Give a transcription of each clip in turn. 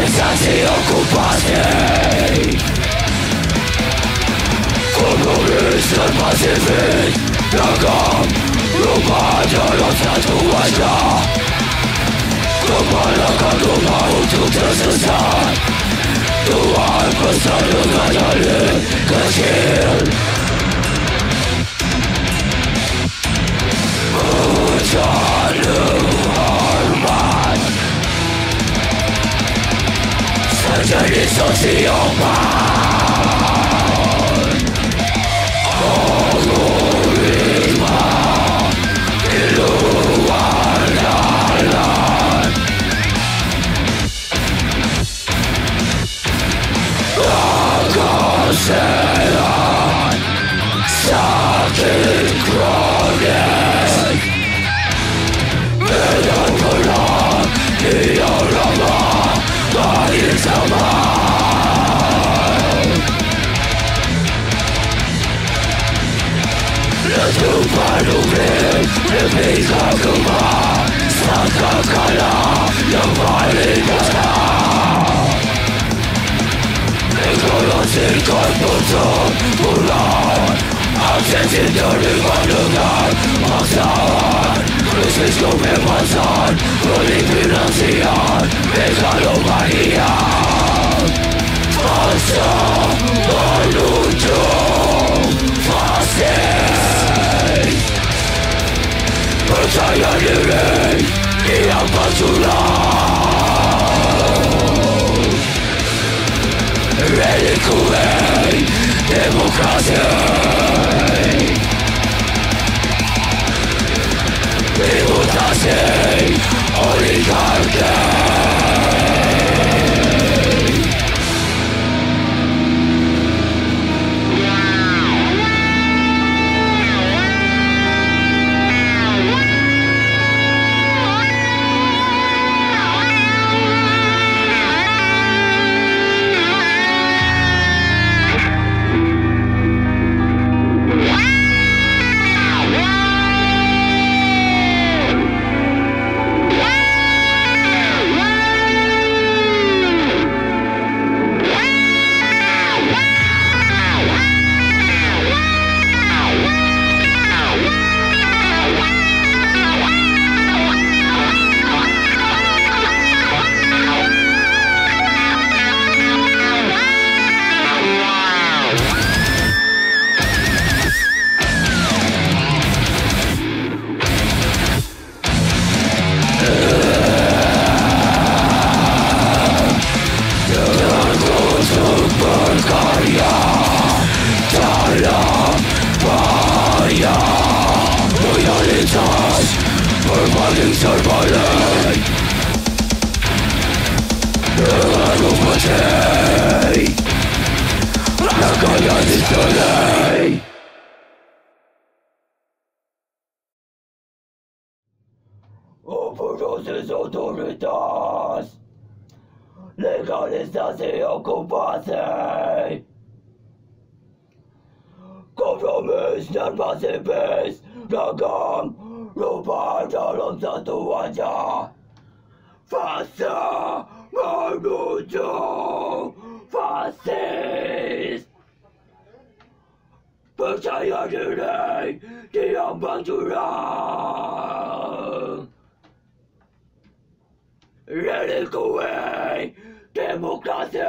legalizacji okupacji. Komunizm, pacyfizm, drogą upadając na tułaścia. Globalna kadruba utrudnia zasad. Tułaj postanowiony gasil. Surgery socjopat. Algorytma iluminalan. Agaselan sakit kronik. Medan pulang dia ramah balik sama. Letupan ubin lebih kagumah. Sangka kalah yang paling nyata. Negosikan untuk bulan. Absensi terima dengan maksaan. Krisis kebebasan, eliminasian, megalomanian. Masa menuju fasis. Percaya diri yang bersulang. Relikui demokrasi. Reputasi oligarki. Loyalitas berbanding terbalik. Dengan mati raganya diselai. Proses otoritas. Legalisasi okupasi. Kompromis dan pasifis dagang lupa dalam satu wajah. Fase menuju fasis. Percaya diri diam berjurang. Relikui demokrasi.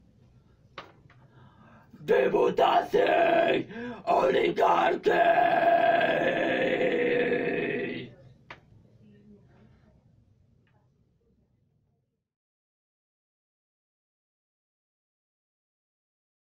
Reputasi oligarki.